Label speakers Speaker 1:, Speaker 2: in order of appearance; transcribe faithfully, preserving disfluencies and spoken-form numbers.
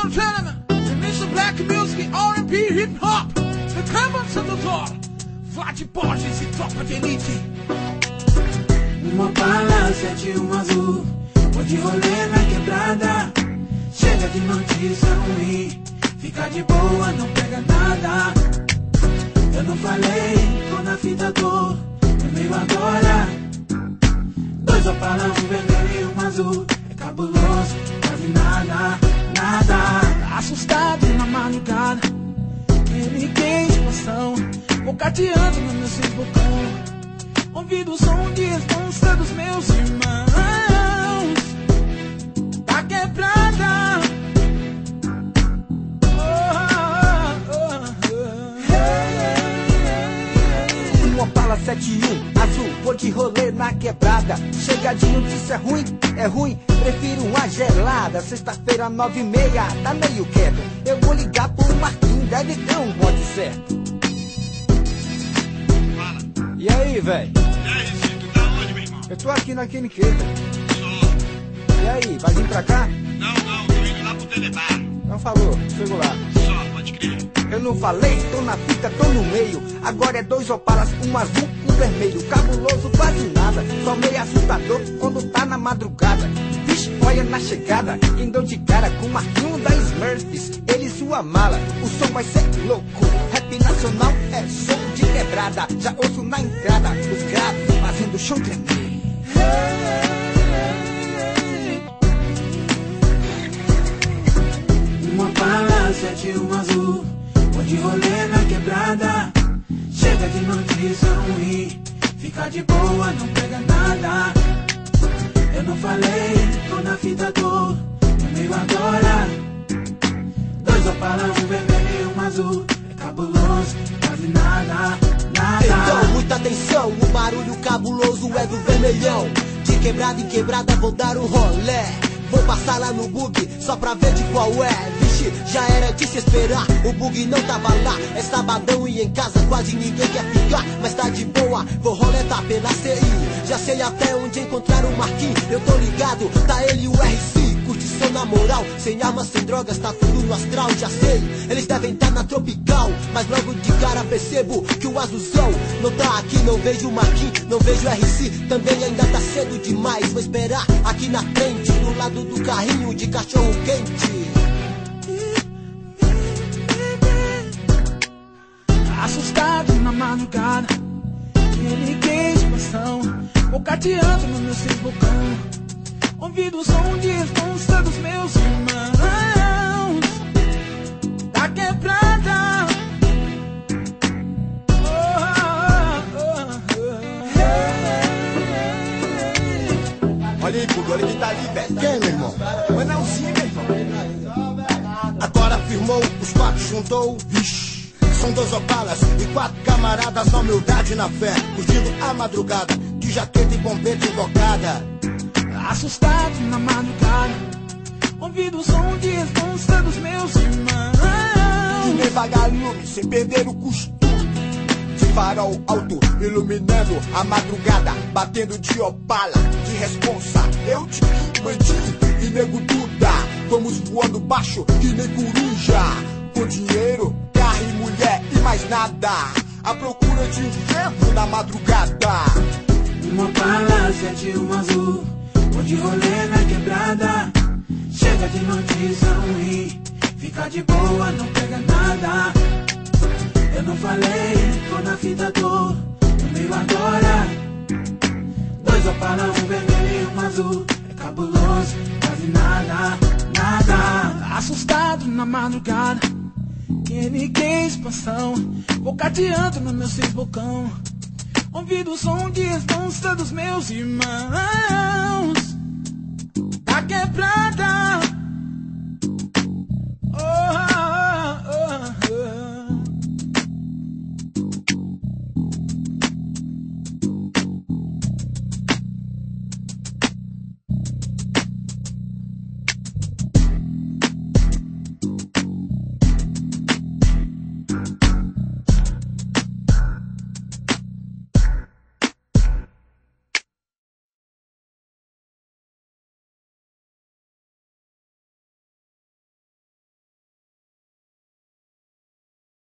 Speaker 1: and gentlemen, mister Black Music, R and B, Hip Hop, The Caverns of the Thor, Vlad Borges e Tropa de Elite.
Speaker 2: Uma bala, sete, um azul, vou de rolê na quebrada. Chega de notícia ruim, fica de boa, não pega nada. Eu não falei, tô na fita, tô no meio agora. Dois Opala, um vermelho e um azul, é cabuloso, quase nada, nada.
Speaker 1: Assustado na madrugada, ele quer expansão, vou cateando no meu bocão. Ouvindo o som de responsa dos meus irmãos. Tá quebrada. Oh, oh, oh.
Speaker 3: Um Opala sete um, azul, vou de rolê na quebrada. Chega de notícia ruim, é ruim, prefiro uma gelada. Sexta-feira, nove e meia, tá meio quieto. Eu vou ligar pro Marquinhos, deve ter um bote certo.
Speaker 4: Fala.
Speaker 3: E aí, velho?
Speaker 4: E aí, Recife, tu tá onde, meu irmão?
Speaker 3: Eu tô aqui na Quiniquê, velho.
Speaker 4: Só.
Speaker 3: E aí, vai vir pra cá?
Speaker 4: Não, não, tô indo lá pro Telebar.
Speaker 3: Não falou, chego lá.
Speaker 4: Só, pode crer.
Speaker 3: Eu não falei, tô na fita, tô no meio. Agora é dois Opalas, um azul, um vermelho. Cabuloso, quase nada, só meio assustador quando tá na madrugada. Vixe, olha na chegada, quem deu de cara com o Marquinho da Smurfs. Ele e sua mala, o som vai ser louco. Rap nacional é som de quebrada. Já ouço na entrada, os graves fazendo o chão tremer.
Speaker 2: Uma bala, sete, um azul, vou de rolê na quebrada. Chega de notícia ruim, fica de boa, não pega nada. Eu não falei, tô na fita, tô no meio agora. Dois Opala, um vermelho e um azul, é cabuloso, quase nada, nada.
Speaker 5: Então, muita atenção, o barulho cabuloso é do vermelhão. De quebrada em quebrada vou dar um rolé. Vou passar lá no bug, só pra ver de qual é. Vixe, já era de se esperar, o bug não tava lá. É sabadão e em casa quase ninguém quer ficar. Mas tá de boa, vou roletar pela C I. Já sei até onde encontrar o Marquinhos, eu tô ligado, tá ele e o R C. Curtição na moral, sem armas, sem drogas, tá tudo no astral, já sei. Eles devem tá na tropical, mas logo de cara percebo que o azulzão não tá aqui. Não vejo o Marquinhos, não vejo o R C, também ainda tá cedo demais. Vou esperar aqui na frente, do lado do carrinho de cachorro quente.
Speaker 1: Assustado na madrugada, ele quer expansão, vou cateando no meu bocão. Ouvindo o som de responsa dos meus irmãos. Tá quebrada. Oh, oh, oh.
Speaker 6: Olha aí, Puga, olha quem tá ali, velho. Quem, meu irmão? O Anelzinho, meu irmão. Agora firmou, os quatro juntou, vixe. São dois Opalas e quatro camaradas na humildade e na fé. Curtindo a madrugada, de jaqueta e bombeta invocada.
Speaker 1: Assustado na madrugada, ouvindo o som de responsa dos meus irmãos.
Speaker 6: E nem vagalume, sem perder o costume. De farol alto, iluminando a madrugada. Batendo de Opala, de responsa. Eu, Tiquinho, bandido e nego Duda. Vamos voando baixo, que nem coruja. Com dinheiro, carro e mulher e mais nada. À procura de um vento na madrugada.
Speaker 2: Uma bala, sete, um azul, vou de rolê na quebrada. Chega de notícia ruim, fica de boa, não pega nada. Eu não falei, tô na fita, tô no meio agora. Dois Opala, um vermelho e um azul, é cabuloso, quase nada, nada.
Speaker 1: Assustado na madrugada, ele quer expansão, vou cateando no meu bocão. Ouvindo o som de responsa dos meus irmãos.